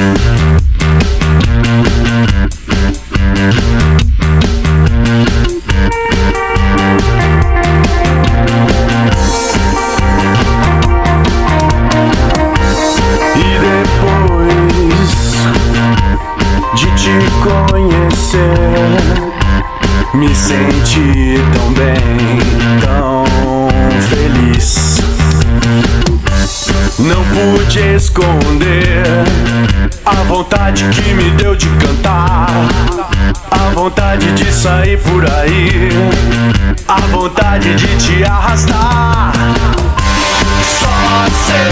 Me senti tão bem, tão feliz. Não pude esconder a vontade que me deu de cantar, a vontade de sair por aí, a vontade de te arrastar. Só sei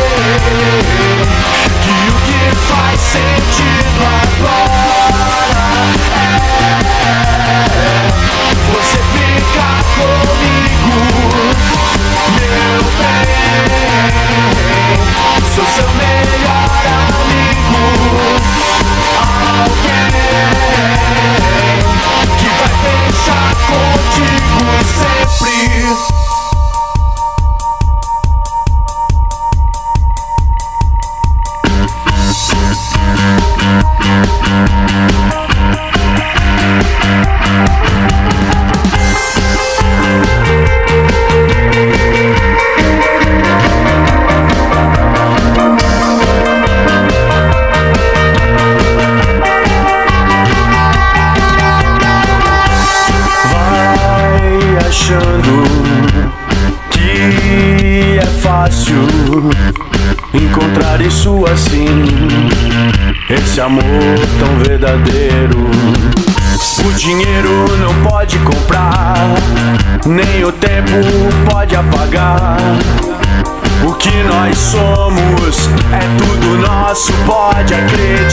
que o que faz sentido agora você fica comigo, meu bem. Sou seu melhor amigo, alguém que vai fechar contigo sempre. Que é fácil encontrar isso assim, esse amor tão verdadeiro. O dinheiro não pode comprar, nem o tempo pode apagar. O que nós somos é tudo nosso, pode acreditar.